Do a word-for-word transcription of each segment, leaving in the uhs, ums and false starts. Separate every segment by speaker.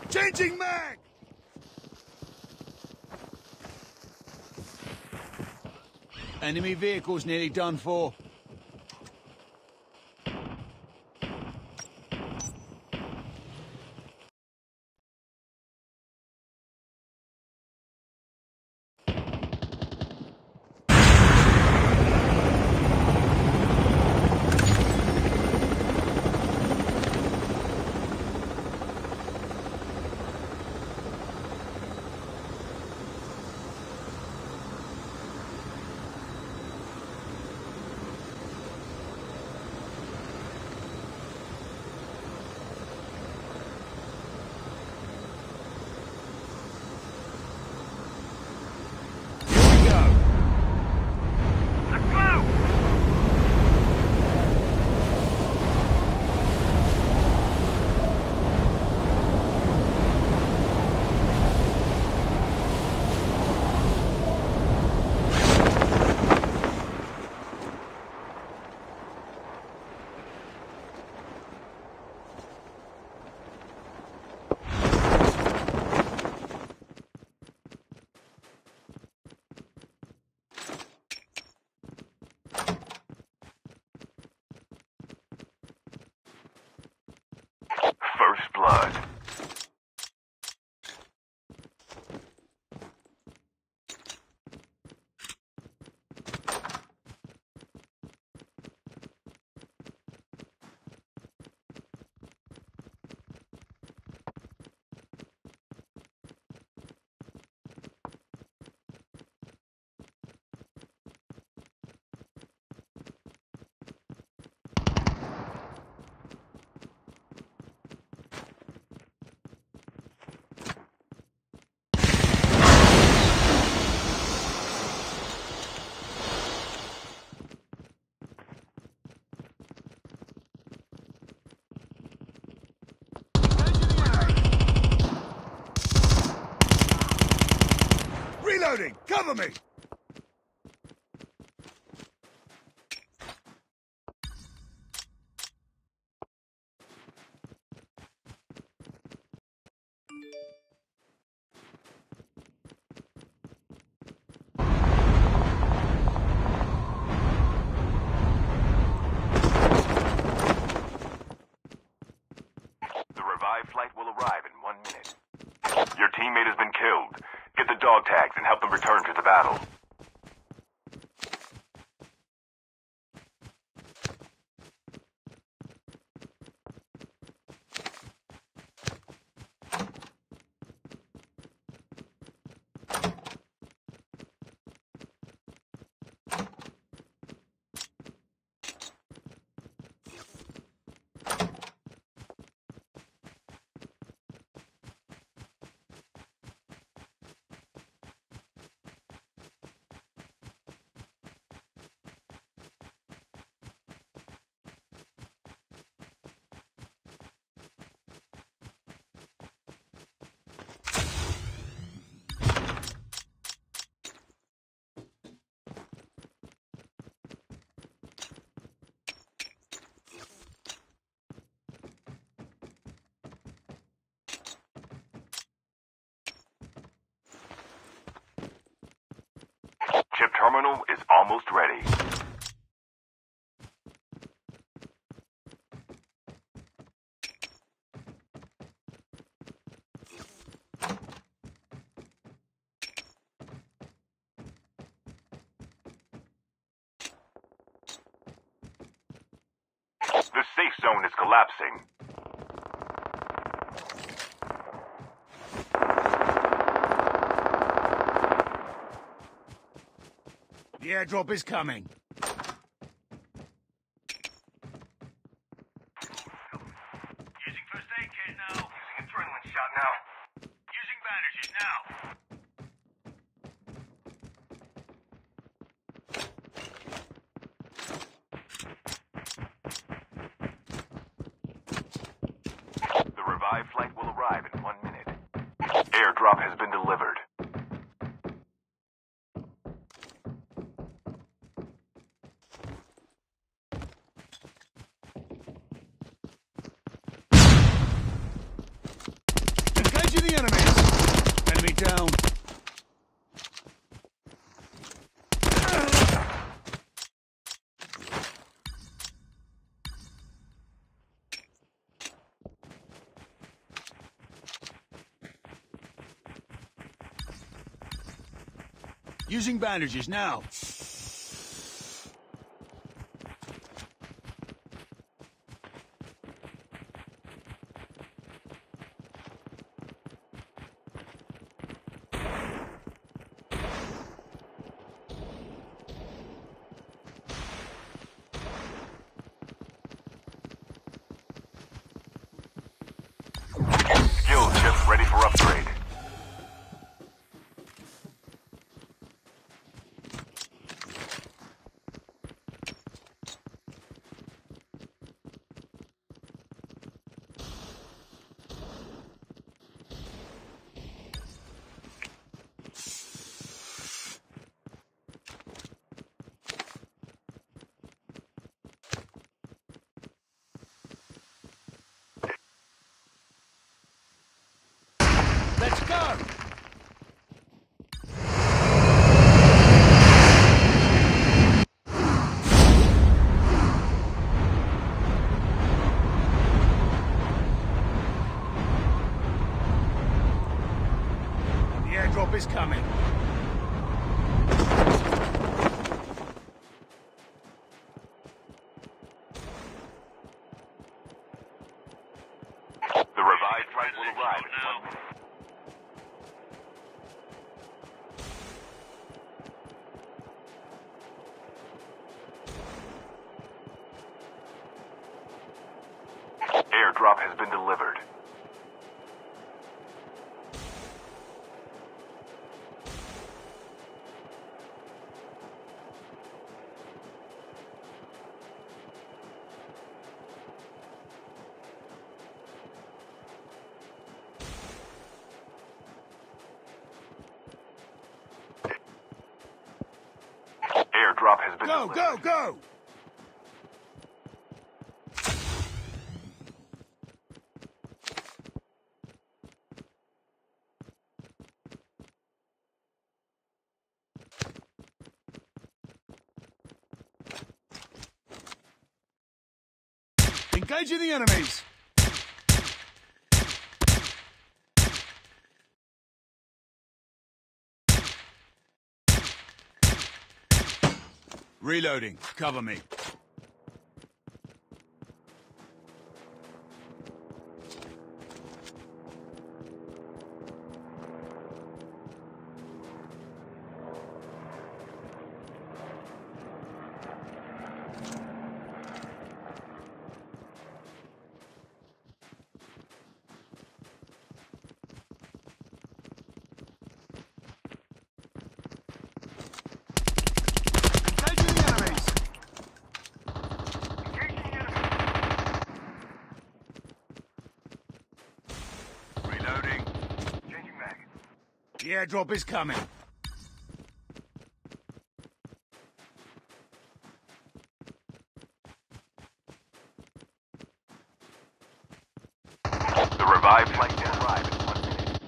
Speaker 1: Changing mag! Enemy vehicle's nearly done for.
Speaker 2: First blood.
Speaker 1: Reloading! Cover me!
Speaker 2: The revived flight will arrive in one minute. Your teammate has been killed. Get the dog tags and help them return to the battle. Chip terminal is almost ready. The safe zone is collapsing.
Speaker 1: The airdrop is coming.
Speaker 3: Using first aid kit now. Using adrenaline shot now. Using bandages now.
Speaker 2: The revived flight will arrive in one minute. Airdrop has been delivered.
Speaker 1: Engaging the enemies! Enemy down. Using bandages now.
Speaker 2: Skill chip ready for upgrade.
Speaker 1: Let's go! The airdrop is coming.
Speaker 2: The revived flight will arrive in one minute. Airdrop has been delivered. Airdrop has been
Speaker 1: Go,
Speaker 2: delivered.
Speaker 1: go, go! Engaging the enemies! Reloading. Cover me. Engaging the enemies!
Speaker 3: Engaging the enemy.
Speaker 1: Reloading.
Speaker 3: Changing mag.
Speaker 1: The airdrop is coming.
Speaker 2: The revived flight will arrive in one minute.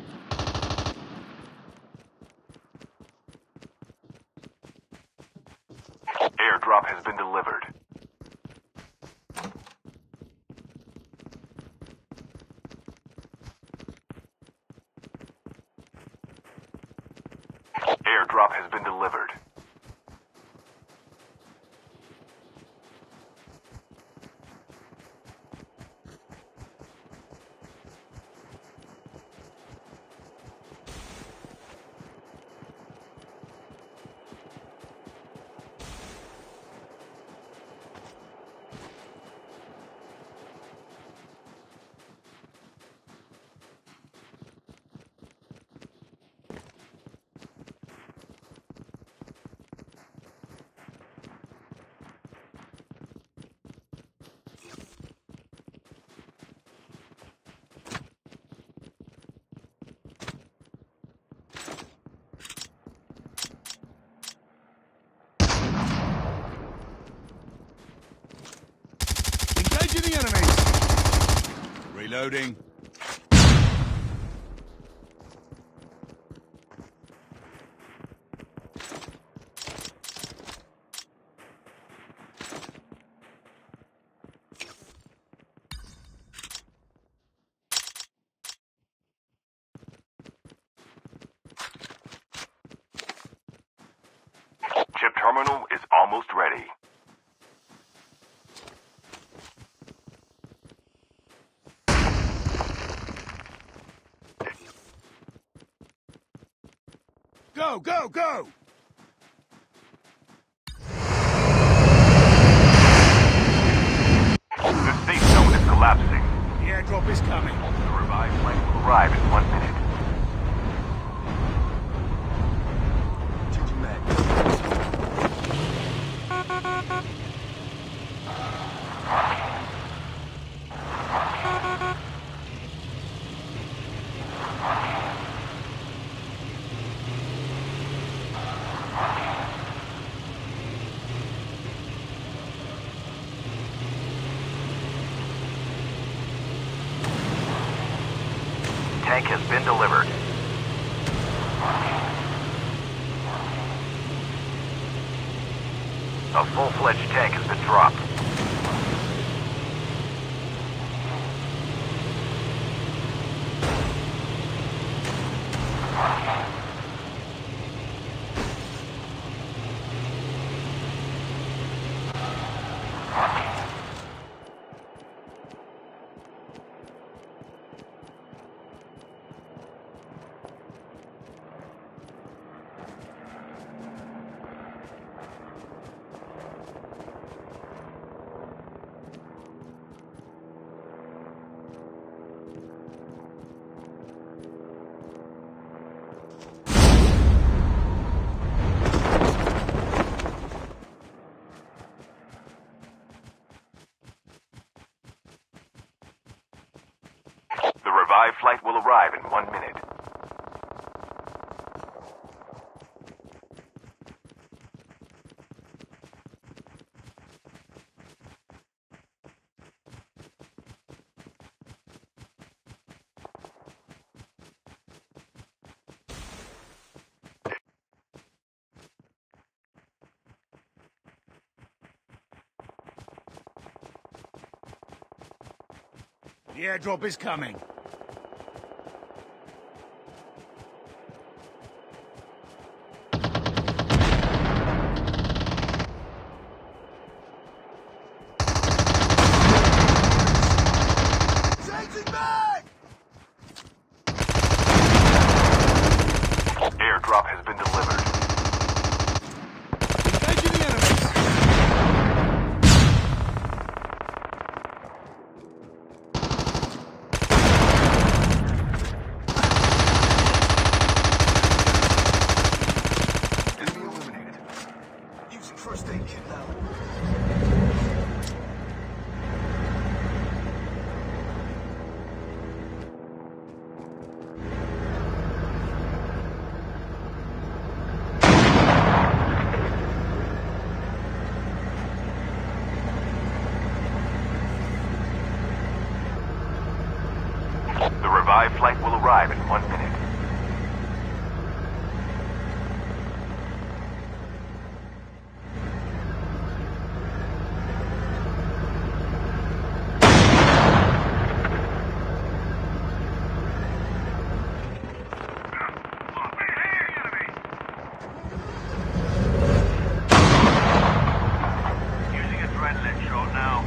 Speaker 2: Airdrop has been delivered. Airdrop has been delivered.
Speaker 1: Engaging the enemies! Reloading.
Speaker 2: terminal is almost ready.
Speaker 1: Go, go, go!
Speaker 2: The safe zone is collapsing.
Speaker 1: The airdrop is coming.
Speaker 2: The revived flight will arrive in one minute.
Speaker 1: Changing mag.
Speaker 4: Tank has been delivered. A full-fledged tank has been dropped.
Speaker 2: The revived flight will arrive in one minute.
Speaker 1: The airdrop is coming. Changing mag!
Speaker 2: Airdrop has been delivered.
Speaker 1: Engaging the enemy! First aid kit now.
Speaker 2: The revived flight will arrive in one minute.
Speaker 3: Using adrenaline shot now.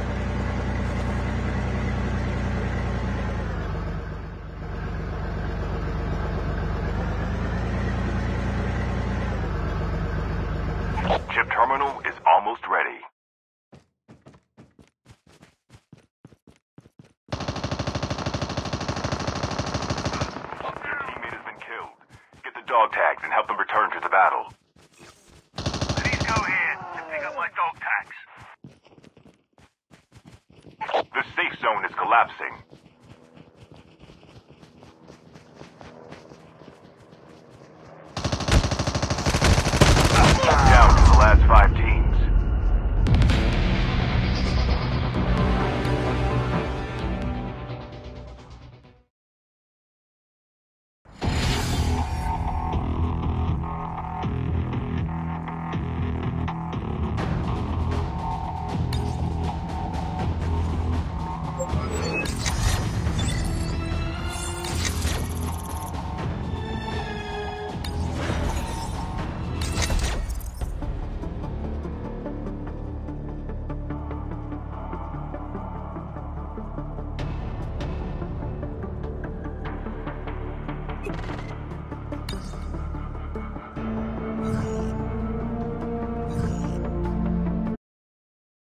Speaker 2: Chip terminal is almost ready. Your teammate has been killed. Get the dog tags and help them return to the battle.
Speaker 3: Please go here to pick up my dog tags.
Speaker 2: The safe zone is collapsing.